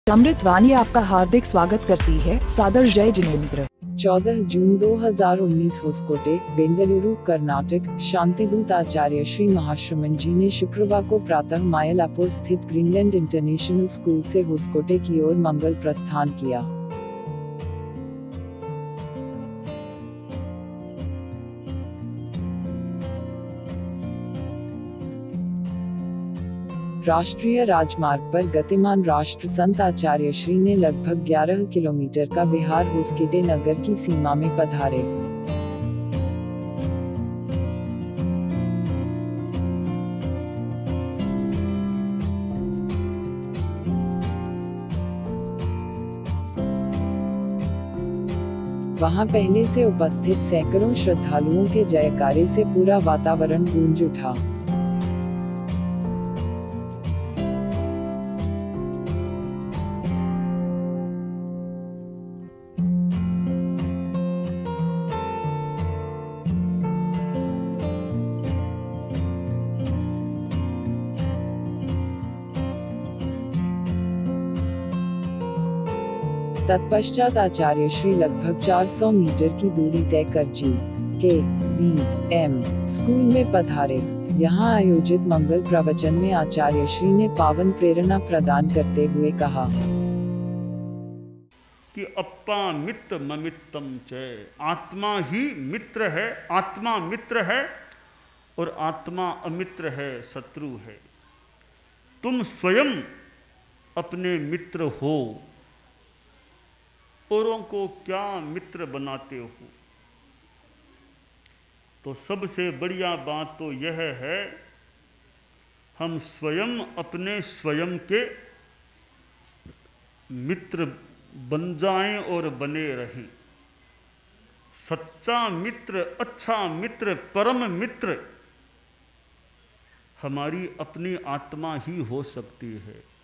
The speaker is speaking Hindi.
अमृतवाणी आपका हार्दिक स्वागत करती है। सादर जय जिनेंद्र। 14 जून 2019 होस्कोटे, बेंगलुरु, कर्नाटक। शांतिदूत आचार्य श्री महाश्रमण जी ने शुक्रवार को प्रातः मायलापुर स्थित ग्रीनलैंड इंटरनेशनल स्कूल से होस्कोटे की ओर मंगल प्रस्थान किया। राष्ट्रीय राजमार्ग पर गतिमान राष्ट्र संत आचार्य श्री ने लगभग 11 किलोमीटर का बिहार होस्कोटे नगर की सीमा में पधारे। वहां पहले से उपस्थित सैकड़ों श्रद्धालुओं के जयकारे से पूरा वातावरण गूंज उठा। तत्पश्चात आचार्य श्री लगभग 400 मीटर की दूरी तय कर जी.के.बी.एम. स्कूल में पधारे। यहां आयोजित मंगल प्रवचन में आचार्य श्री ने पावन प्रेरणा प्रदान करते हुए कहा कि अप्पा मित्र ममित्तम च, आत्मा ही मित्र है, आत्मा मित्र है और आत्मा अमित्र है, शत्रु है। तुम स्वयं अपने मित्र हो, औरों को क्या मित्र बनाते हो। तो सबसे बढ़िया बात तो यह है, हम स्वयं अपने स्वयं के मित्र बन जाएं और बने रहें। सच्चा मित्र, अच्छा मित्र, परम मित्र हमारी अपनी आत्मा ही हो सकती है।